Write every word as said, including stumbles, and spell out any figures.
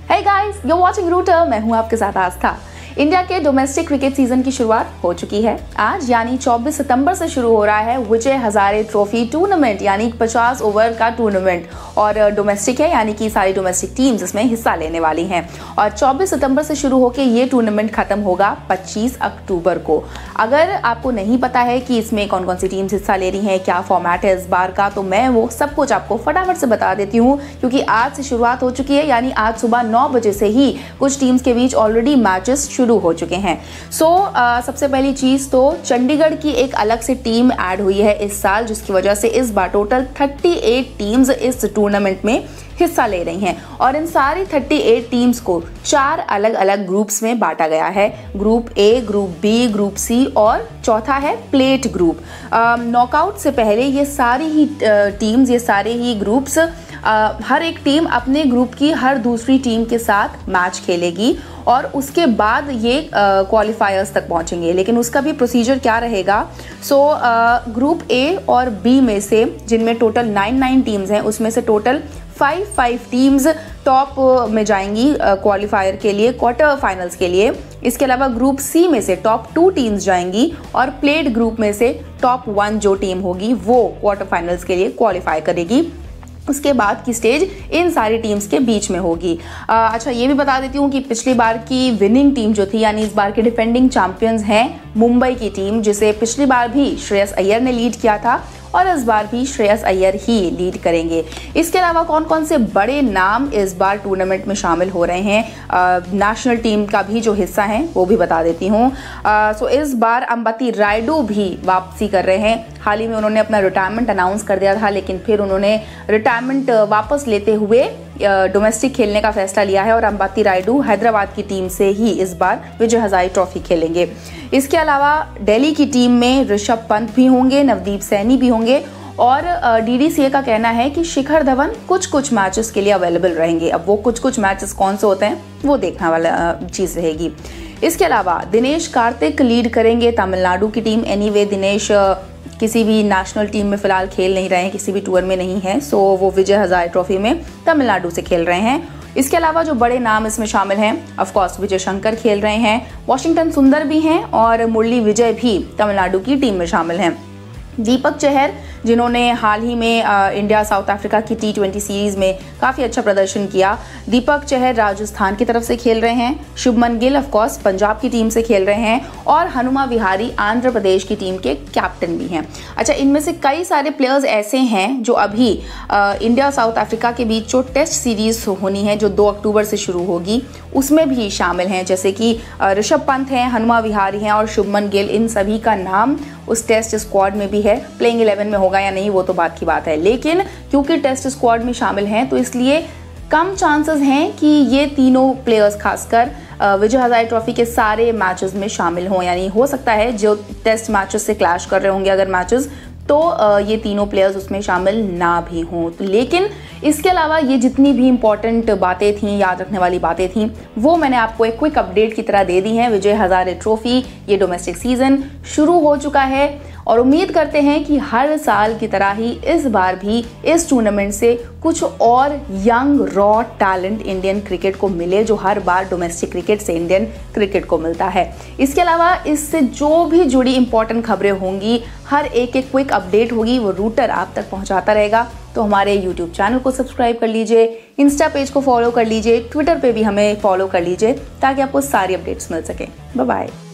Hey guys, you're watching router. मैं हूं आपके साथ आस्था। इंडिया के डोमेस्टिक क्रिकेट सीजन की शुरुआत हो चुकी है। आज यानी चौबीस सितंबर से शुरू हो रहा है विजय हजारे ट्रॉफी टूर्नामेंट, यानी पचास ओवर का टूर्नामेंट। और डोमेस्टिक है, यानी कि सारी डोमेस्टिक टीम्स इसमें हिस्सा लेने वाली हैं। और चौबीस सितंबर से शुरू होकर ये टूर्नामेंट खत्म होगा पच्चीस अक्टूबर को। अगर आपको नहीं पता है कि इसमें कौन कौन सी टीम्स हिस्सा ले रही हैं, क्या फॉर्मेट है इस बार का, तो मैं वो सब कुछ आपको फटाफट से बता देती हूँ, क्योंकि आज से शुरुआत हो चुकी है। यानी आज सुबह नौ बजे से ही कुछ टीम्स के बीच ऑलरेडी मैचेस शुरू हो चुके हैं। सो so, uh, सबसे पहली चीज तो चंडीगढ़ की एक अलग से टीम ऐड हुई है इस साल, जिसकी वजह से इस बार टोटल अड़तीस टीम्स इस टूर्नामेंट में हिस्सा ले रही हैं। और इन सारी अड़तीस टीम्स को चार अलग अलग ग्रुप्स में बांटा गया है। Group A, group B, group C और चौथा है प्लेट ग्रुप। नॉकआउट से पहले ये सारी ही टीम्स, ये सारे ही ग्रुप्स, हर एक टीम अपने ग्रुप की हर दूसरी टीम के साथ मैच खेलेगी और उसके बाद ये क्वालिफायर्स तक पहुंचेंगे। लेकिन उसका भी प्रोसीजर क्या रहेगा? सो so, ग्रुप ए और बी में से, जिनमें टोटल नाइन नाइन टीम्स हैं, उसमें से total five five teams top में जाएंगी क्वालिफायर के लिए, क्वार्टर फाइनल्स के लिए। इसके अलावा ग्रुप सी में से टॉप टू टीम्स जाएंगी और प्लेट ग्रुप में से टॉप वन जो टीम होगी वो क्वार्टर फाइनल्स के लिए क्वालिफाई करेगी। उसके बाद की स्टेज इन सारी टीम्स के बीच में होगी। आ, अच्छा, ये भी बता देती हूँ कि पिछली बार की विनिंग टीम जो थी, यानी इस बार के डिफेंडिंग चैंपियंस हैं मुंबई की टीम, जिसे पिछली बार भी श्रेयस अय्यर ने लीड किया था और इस बार भी श्रेयस अय्यर ही लीड करेंगे। इसके अलावा कौन कौन से बड़े नाम इस बार टूर्नामेंट में शामिल हो रहे हैं, नेशनल टीम का भी जो हिस्सा हैं वो भी बता देती हूँ। सो इस बार अंबती रायडू भी वापसी कर रहे हैं। हाल ही में उन्होंने अपना रिटायरमेंट अनाउंस कर दिया था, लेकिन फिर उन्होंने रिटायरमेंट वापस लेते हुए डोमेस्टिक खेलने का फैसला लिया है और अंबाती रायडू हैदराबाद की टीम से ही इस बार विजय हजारे ट्रॉफी खेलेंगे। इसके अलावा दिल्ली की टीम में ऋषभ पंत भी होंगे, नवदीप सैनी भी होंगे और डीडीसीए का कहना है कि शिखर धवन कुछ कुछ मैचेस के लिए अवेलेबल रहेंगे। अब वो कुछ कुछ मैचेस कौन से होते हैं वो देखने वाला चीज़ रहेगी। इसके अलावा दिनेश कार्तिक लीड करेंगे तमिलनाडु की टीम। एनीवे दिनेश किसी भी नेशनल टीम में फिलहाल खेल नहीं रहे हैं, किसी भी टूर में नहीं है, सो वो विजय हजारे ट्रॉफी में तमिलनाडु से खेल रहे हैं। इसके अलावा जो बड़े नाम इसमें शामिल हैं, ऑफ कोर्स विजय शंकर खेल रहे हैं, वॉशिंगटन सुंदर भी हैं और मुरली विजय भी तमिलनाडु की टीम में शामिल हैं। दीपक चहर, जिन्होंने हाल ही में आ, इंडिया साउथ अफ्रीका की टी ट्वेंटी सीरीज में काफ़ी अच्छा प्रदर्शन किया, दीपक चहर राजस्थान की तरफ से खेल रहे हैं। शुभमन गिल ऑफ कोर्स पंजाब की टीम से खेल रहे हैं और हनुमा विहारी आंध्र प्रदेश की टीम के कैप्टन भी हैं। अच्छा, इनमें से कई सारे प्लेयर्स ऐसे हैं जो अभी आ, इंडिया साउथ अफ्रीका के बीच जो टेस्ट सीरीज होनी है, जो दो अक्टूबर से शुरू होगी, उसमें भी शामिल हैं। जैसे कि ऋषभ पंत हैं, हनुमा विहारी हैं और शुभमन गिल। इन सभी का नाम उस टेस्ट स्क्वाड में भी है। प्लेइंग इलेवन में होगा या नहीं वो तो बात की बात है, लेकिन क्योंकि टेस्ट स्क्वाड में शामिल हैं तो इसलिए कम चांसेस हैं कि ये तीनों प्लेयर्स खासकर विजय हजारे ट्रॉफी के सारे मैचेस में शामिल हों। यानी हो सकता है जो टेस्ट मैचेस से क्लैश कर रहे होंगे अगर मैचेस, तो ये तीनों प्लेयर्स उसमें शामिल ना भी हों। तो लेकिन इसके अलावा ये जितनी भी इंपॉर्टेंट बातें थीं, याद रखने वाली बातें थीं, वो मैंने आपको एक क्विक अपडेट की तरह दे दी हैं। विजय हजारे ट्रॉफी, ये डोमेस्टिक सीजन शुरू हो चुका है और उम्मीद करते हैं कि हर साल की तरह ही इस बार भी इस टूर्नामेंट से कुछ और young raw talent Indian cricket को मिले, जो हर बार डोमेस्टिक क्रिकेट से इंडियन क्रिकेट को मिलता है। इसके अलावा इससे जो भी जुड़ी इंपॉर्टेंट खबरें होंगी, हर एक एक क्विक अपडेट होगी, वो रूटर आप तक पहुंचाता रहेगा। तो हमारे यूट्यूब चैनल को सब्सक्राइब कर लीजिए, इंस्टा पेज को फॉलो कर लीजिए, ट्विटर पे भी हमें फॉलो कर लीजिए, ताकि आपको सारी अपडेट्स मिल सके। Bye bye.